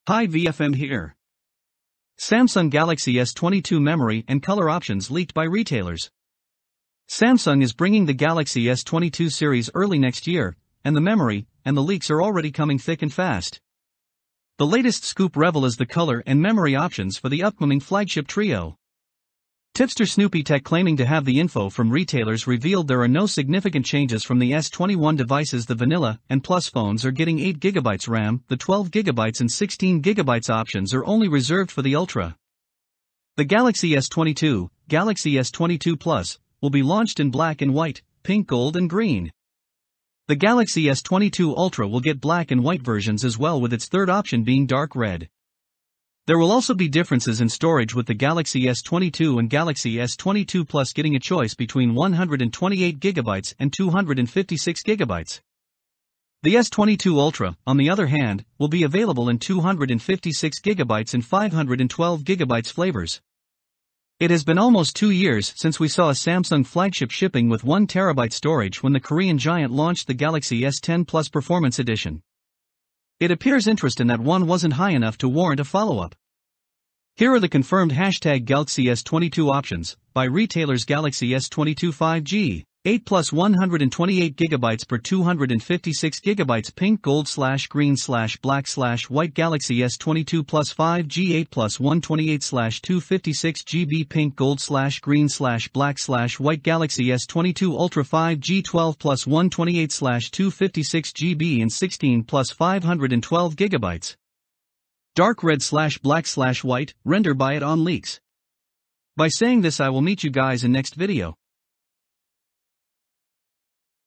Hi, VFM here. Samsung Galaxy S22 memory and color options leaked by retailers. Samsung is bringing the Galaxy S22 series early next year, and the memory and the leaks are already coming thick and fast. The latest scoop reveals the color and memory options for the upcoming flagship trio. Tipster Snoopy Tech, claiming to have the info from retailers, revealed there are no significant changes from the S21 devices. The Vanilla and Plus phones are getting 8GB RAM, the 12GB and 16GB options are only reserved for the Ultra. The Galaxy S22, Galaxy S22 Plus, will be launched in black and white, pink, gold and green. The Galaxy S22 Ultra will get black and white versions as well, with its third option being dark red. There will also be differences in storage, with the Galaxy S22 and Galaxy S22 Plus getting a choice between 128GB and 256GB. The S22 Ultra, on the other hand, will be available in 256GB and 512GB flavors. It has been almost 2 years since we saw a Samsung flagship shipping with 1TB storage when the Korean giant launched the Galaxy S10 Plus Performance Edition. It appears interest in that one wasn't high enough to warrant a follow-up. Here are the confirmed #Galaxy S22 options by retailers. Galaxy S22 5G, 8 plus 128GB per 256GB, pink, gold / green / black / white. Galaxy S22 Plus 5G, 8 plus 128 / 256GB, pink, gold / green / black / white. Galaxy S22 Ultra 5G, 12 plus 128 / 256GB and 16 plus 512GB. Dark red / black / white, render by it on leaks. By saying this, I will meet you guys in next video.